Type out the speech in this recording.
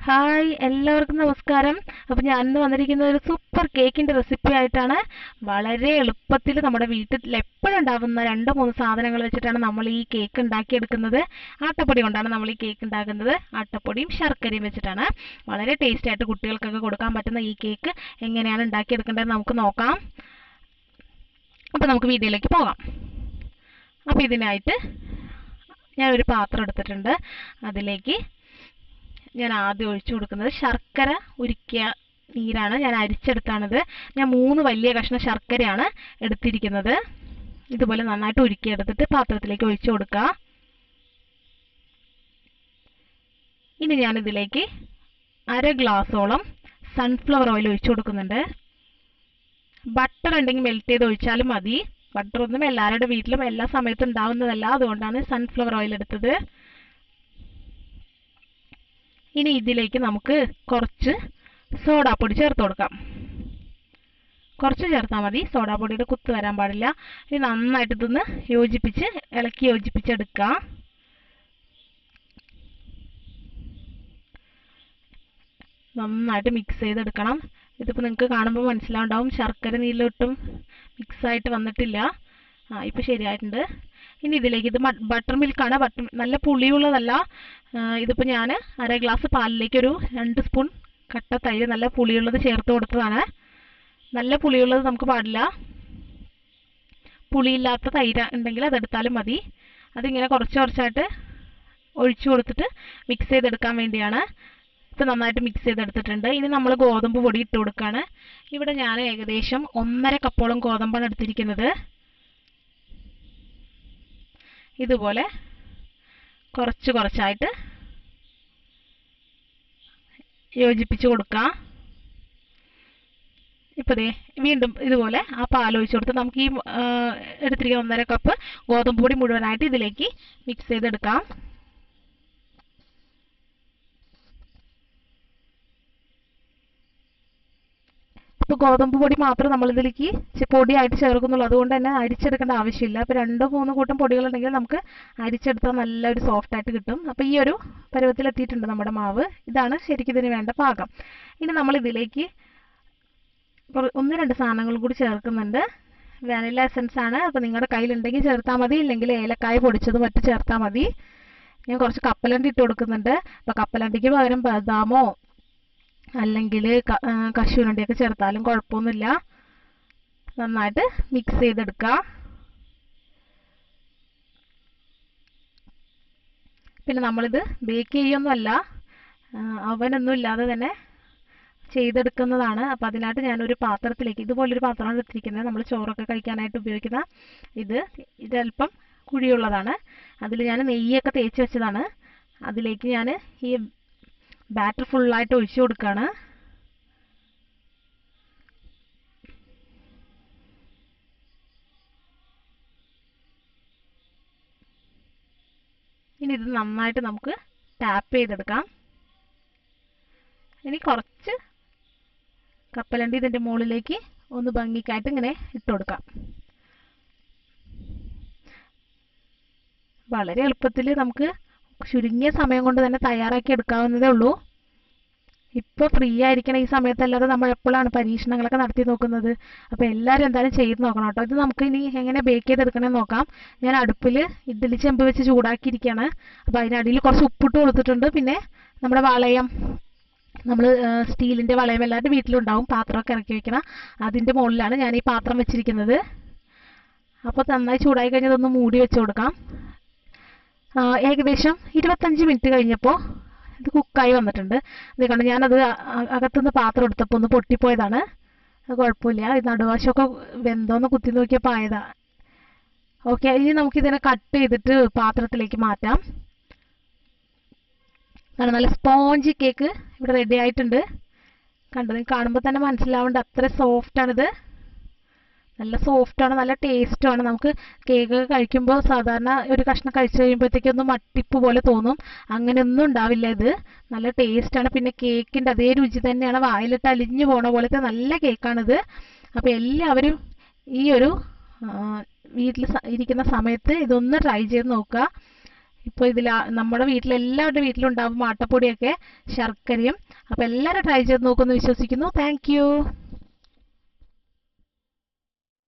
Hi എല്ലാവർക്കും നമസ്കാരം. അപ്പോൾ ഞാൻ ഇന്ന് വന്നിരിക്കുന്നത് ഒരു സൂപ്പർ കേക്കിൻ്റെ റെസിപ്പി ആയിട്ടാണ്. വളരെ എളുപ്പത്തിൽ നമ്മുടെ വീട്ടിൽ എപ്പോഴും ഉണ്ടാകുന്ന 2-3 സാധനങ്ങൾ വെച്ചിട്ടാണ് നമ്മൾ ഈ കേക്ക് ഉണ്ടാക്കിയെടുക്കുന്നത്. ആട്ടപ്പൊടി കൊണ്ടാണ് നമ്മൾ ഈ കേക്ക് ഉണ്ടാക്കുന്നത്. ആട്ടപ്പൊടിയും ശർക്കരയും വെച്ചിട്ടാണ്. വളരെ ടേസ്റ്റി ആയിട്ട് കുട്ടികൾക്കൊക്കെ കൊടുക്കാൻ പറ്റുന്ന ഈ കേക്ക് എങ്ങനെയാണ് ഉണ്ടാക്കിയെടുക്കേണ്ടത് നമുക്ക് നോക്കാം. അപ്പോൾ നമുക്ക് വീഡിയോയിലേക്ക് പോകാം. അപ്പോൾ ഇതിനായിട്ട് ഞാനൊരു പാത്രം എടുത്തിട്ടുണ്ട്. അതിലേക്ക് ഞാൻ ആദ്യം ഒഴിച്ചു കൊടുക്കുന്നത് ശർക്കര ഉരുക്കിയ നീരാണ്. ഞാൻ അരിച്ചെടുത്താണിത്. ഞാൻ 3 വലിയ കഷ്ണം ശർക്കരയാണ് എടുത്തിരിക്കുന്നത്. ഇതുപോലെ നന്നായിട്ട് ഉരുക്കിയെടുത്തിട്ട് പാത്രത്തിലേക്ക് ഒഴിച്ചു കൊടുക്കുക. ഇനി ഞാനിതിലേക്ക് 1/2 ഗ്ലാസോളം സൺഫ്ലവർ ഓയിൽ ഒഴിച്ചു കൊടുക്കുന്നുണ്ട്. ബട്ടർ ഉണ്ടെങ്കിൽ മെൽറ്റ് ചെയ്ത് ഒഴിച്ചാലും മതി. ബട്ടറൊന്നും എല്ലാവരുടെ വീട്ടിലും എല്ലാ സമയത്തും ഉണ്ടാവുന്നതല്ല, അതുകൊണ്ടാണ് സൺഫ്ലവർ ഓയിൽ എടുത്തത്. ഇനി ഇതിലേക്ക് നമുക്ക് കുറച്ച് സോഡാപ്പൊടി ചേർത്ത് കൊടുക്കാം. കുറച്ച് ചേർത്താൽ മതി, സോഡാപ്പൊടിയുടെ കുത്ത് വരാൻ പാടില്ല. ഇനി നന്നായിട്ട് ഇതൊന്ന് ഇളക്കി യോജിപ്പിച്ചെടുക്കുക. നന്നായിട്ട് മിക്സ് ചെയ്തെടുക്കണം. ഇതിപ്പോൾ നിങ്ങൾക്ക് കാണുമ്പോൾ മനസ്സിലാവുണ്ടാവും, ശർക്കര നീരിലൊട്ടും മിക്സായിട്ട് വന്നിട്ടില്ല. ഇപ്പോൾ ശരിയായിട്ടുണ്ട്. ഇനി ഇതിലേക്ക് ഇത് ബട്ടർ മിൽക്കാണ്. നല്ല പുളിയുള്ളതല്ല. ഇതിപ്പോൾ ഞാൻ 1/2 ഗ്ലാസ് പാലിലേക്ക് ഒരു 2 സ്പൂൺ കട്ട തൈര് നല്ല പുളിയുള്ളത് ചേർത്ത് കൊടുത്തതാണ്. നല്ല പുളിയുള്ളത് നമുക്ക് പാടില്ല. പുളിയില്ലാത്ത തൈര് ഉണ്ടെങ്കിൽ അതെടുത്താലും മതി. അതിങ്ങനെ കുറച്ച് കുറച്ചായിട്ട് ഒഴിച്ചു കൊടുത്തിട്ട് മിക്സ് ചെയ്തെടുക്കാൻ വേണ്ടിയാണ്. ഇപ്പോൾ നന്നായിട്ട് മിക്സ് ചെയ്തെടുത്തിട്ടുണ്ട്. ഇനി നമ്മൾ ഗോതമ്പ് പൊടി ഇട്ട് കൊടുക്കുകയാണ്. ഇവിടെ ഞാൻ ഏകദേശം 1.5 കപ്പോളം ഗോതമ്പാണ് എടുത്തിരിക്കുന്നത്. ഇതുപോലെ കുറച്ച് കുറച്ചായിട്ട് യോജിപ്പിച്ച് കൊടുക്കുക. ഇപ്പോൾ ദേ വീണ്ടും ഇതുപോലെ ആ പാൽ ഒഴിച്ച് കൊടുത്ത് നമുക്ക് ഈ എടുത്തിരിക്കുന്ന 1.5 കപ്പ് ഗോതമ്പ് പൊടി മുഴുവനായിട്ട് ഇതിലേക്ക് മിക്സ് ചെയ്തെടുക്കാം. ഇപ്പോൾ ഗോതമ്പ് പൊടി മാത്രം നമ്മളിതിലേക്ക് പൊടിയായിട്ട് ചേർക്കുന്നുള്ളൂ. അതുകൊണ്ട് തന്നെ അരിച്ചെടുക്കേണ്ട ആവശ്യമില്ല. അപ്പോൾ 2-3 കൂട്ടം പൊടികളുണ്ടെങ്കിൽ നമുക്ക് അരിച്ചെടുത്താൽ നല്ലൊരു സോഫ്റ്റായിട്ട് കിട്ടും. അപ്പോൾ ഈ ഒരു പരുവത്തിലെത്തിയിട്ടുണ്ട് നമ്മുടെ മാവ്. ഇതാണ് ശരിക്കും ഇതിന് വേണ്ട പാകം. ഇനി നമ്മളിതിലേക്ക് 1-2 സാധനങ്ങൾ കൂടി ചേർക്കുന്നുണ്ട്. വാനില എസൻസ് ആണ്. അപ്പോൾ നിങ്ങളുടെ കയ്യിലുണ്ടെങ്കിൽ ചേർത്താൽ മതി, ഇല്ലെങ്കിൽ ഏലക്കായ പൊടിച്ചത് മറ്റ് ചേർത്താൽ മതി. ഞാൻ കുറച്ച് കപ്പലണ്ടി ഇട്ട് കൊടുക്കുന്നുണ്ട്. അപ്പോൾ കപ്പലണ്ടിക്ക് പകരം ബദാമോ അല്ലെങ്കിൽ കശുവണ്ടിയൊക്കെ ചേർത്താലും കുഴപ്പമൊന്നുമില്ല. നന്നായിട്ട് മിക്സ് ചെയ്തെടുക്കുക. പിന്നെ നമ്മളിത് ബേക്ക് ചെയ്യൊന്നുമല്ല, അവനൊന്നും ഇല്ലാതെ തന്നെ ചെയ്തെടുക്കുന്നതാണ്. അപ്പോൾ അതിനായിട്ട് ഞാനൊരു പാത്രത്തിലേക്ക്, ഇതുപോലൊരു പാത്രമാണ് എടുത്തിരിക്കുന്നത്, നമ്മൾ ചോറൊക്കെ കഴിക്കാനായിട്ട് ഉപയോഗിക്കുന്ന ഇതല്പം കുഴിയുള്ളതാണ്. അതിൽ ഞാൻ നെയ്യൊക്കെ തേച്ച് വെച്ചതാണ്. അതിലേക്ക് ഞാൻ ഈ ബാറ്റർ ഫുള്ളായിട്ട് ഒഴിച്ചു കൊടുക്കുകയാണ്. ഇനി ഇത് നന്നായിട്ട് നമുക്ക് ടാപ്പ് ചെയ്തെടുക്കാം. ഇനി കുറച്ച് കപ്പലണ്ടി ഇതിൻ്റെ മുകളിലേക്ക് ഒന്ന് ഭംഗിക്കായിട്ട് ഇങ്ങനെ ഇട്ട് കൊടുക്കാം. വളരെ എളുപ്പത്തിൽ നമുക്ക് ചുരുങ്ങിയ സമയം കൊണ്ട് തന്നെ തയ്യാറാക്കി എടുക്കാവുന്നതേ ഉള്ളൂ. ഇപ്പോൾ ഫ്രീ ആയിരിക്കണം ഈ സമയത്തല്ലാതെ നമ്മൾ എപ്പോഴാണ് പരീക്ഷണങ്ങളൊക്കെ നടത്തി നോക്കുന്നത്. അപ്പോൾ എല്ലാവരും എന്തായാലും ചെയ്ത് നോക്കണം കേട്ടോ. ഇത് നമുക്ക് ഇനി എങ്ങനെ ബേക്ക് ചെയ്തെടുക്കണമെന്ന് നോക്കാം. ഞാൻ അടുപ്പിൽ ഇഡ്ഡലി ചെമ്പ് വെച്ച് ചൂടാക്കിയിരിക്കുകയാണ്. അപ്പോൾ അതിനടിയിൽ കുറച്ച് ഉപ്പിട്ട് കൊടുത്തിട്ടുണ്ട്. പിന്നെ നമ്മുടെ വളയം, നമ്മൾ സ്റ്റീലിൻ്റെ വളയം എല്ലാവരുടെ വീട്ടിലുണ്ടാവും, പാത്രമൊക്കെ ഇറക്കി വെക്കണം. അതിൻ്റെ മുകളിലാണ് ഞാൻ ഈ പാത്രം വെച്ചിരിക്കുന്നത്. അപ്പോൾ നന്നായി ചൂടായി കഴിഞ്ഞാൽ ഇതൊന്ന് മൂടി വെച്ച് കൊടുക്കാം. ഏകദേശം 25 മിനിറ്റ് കഴിഞ്ഞപ്പോൾ ഇത് കുക്കായി വന്നിട്ടുണ്ട്. ഇത് കണ്ട് ഞാനത് അകത്തുനിന്ന് പാത്രം എടുത്തപ്പോൾ ഒന്ന് പൊട്ടിപ്പോയതാണ്. അത് കുഴപ്പമില്ല. ഇത് നടുവശമൊക്കെ വെന്തോന്ന് കുത്തി നോക്കിയപ്പോൾ ആയതാ. ഓക്കെ, ഇനി നമുക്കിതിനെ കട്ട് ചെയ്തിട്ട് പാത്രത്തിലേക്ക് മാറ്റാം. നല്ല സ്പോഞ്ചി കേക്ക് ഇവിടെ റെഡി ആയിട്ടുണ്ട്. കണ്ടത് കാണുമ്പോൾ തന്നെ മനസ്സിലാവേണ്ട അത്ര സോഫ്റ്റാണിത്. നല്ല സോഫ്റ്റാണ്, നല്ല ടേസ്റ്റുമാണ്. നമുക്ക് കേക്ക് കഴിക്കുമ്പോൾ സാധാരണ ഒരു കഷ്ണം കഴിച്ച് കഴിയുമ്പോഴത്തേക്കൊന്ന് മട്ടിപ്പ് പോലെ തോന്നും. അങ്ങനെയൊന്നും ഉണ്ടാവില്ല. ഇത് നല്ല ടേസ്റ്റാണ്. പിന്നെ കേക്കിൻ്റെ അതേ രുചി തന്നെയാണ്. വായിലിട്ട് അലിഞ്ഞു പോണ പോലത്തെ നല്ല കേക്കാണിത്. അപ്പോൾ എല്ലാവരും ഈ ഒരു വീട്ടിൽ ഇരിക്കുന്ന സമയത്ത് ഇതൊന്ന് ട്രൈ ചെയ്ത് നോക്കുക. ഇപ്പോൾ ഇതിൽ നമ്മുടെ എല്ലാവരുടെ വീട്ടിലും ഉണ്ടാവും ആട്ടപ്പൊടിയൊക്കെ, ശർക്കരയും. അപ്പോൾ എല്ലാവരും ട്രൈ ചെയ്ത് നോക്കുമെന്ന് വിശ്വസിക്കുന്നു. താങ്ക്